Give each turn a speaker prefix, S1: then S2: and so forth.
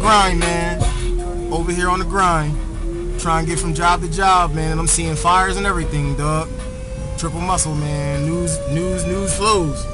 S1: grind, man. Over here on the grind. Trying to get from job to job, man. And I'm seeing fires and everything, dog. Triple muscle, man. News flows.